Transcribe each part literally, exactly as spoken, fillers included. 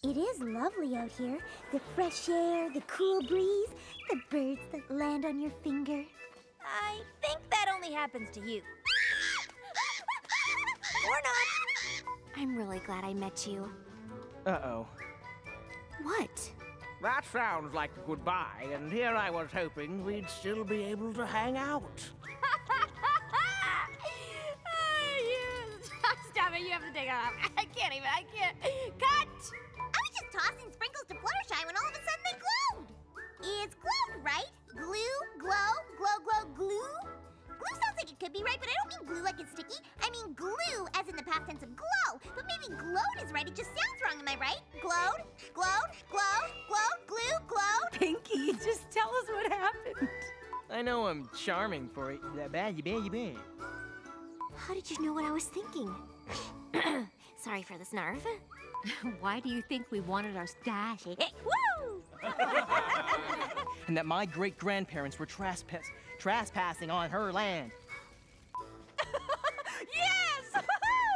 It is lovely out here. The fresh air, the cool breeze, the birds that land on your finger. I think that only happens to you. Or not. I'm really glad I met you. Uh-oh. What? That sounds like a goodbye, and here I was hoping we'd still be able to hang out. Stop it, you have to take it off. I can't even, I can't. Cut! I was just tossing sprinkles to Fluttershy when all of a sudden they glowed. It's glowed, right? Glue, glow, glow, glow, glue. Glue sounds like it could be right, but I don't mean glue like it's sticky. I mean glue as in the past tense of glow. But maybe glowed is right, it just sounds wrong, am I right? Glowed, glowed, glowed, glowed, glue, glowed. Pinky, just tell us what happened. I know I'm charming for it. How did you know what I was thinking? Sorry for this nerve. Why do you think we wanted our stash? Woo! And that my great-grandparents were trespass trespassing on her land. Yes!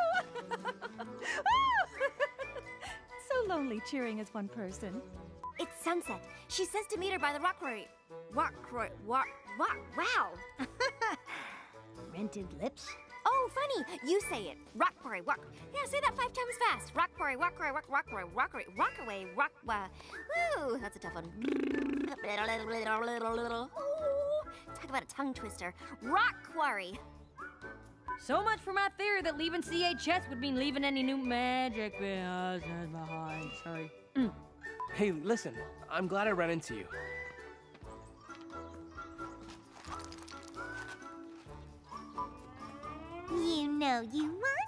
So lonely cheering as one person. It's Sunset. She says to meet her by the rock quarry. Rock quarry. Rock. Rock. Wow. Rented lips. Oh, funny. You say it. Rock quarry. Rock. Yeah, say that five times fast. Rock quarry. Rock quarry. Rock. Rock quarry. Rock quarry. Rock away. Rock. Uh, woo. That's a tough one. Ooh, talk about a tongue twister. Rock quarry. So much for my theory that leaving C H S would mean leaving any new magic behind. Sorry. Mm. Hey, listen, I'm glad I ran into you. You know you want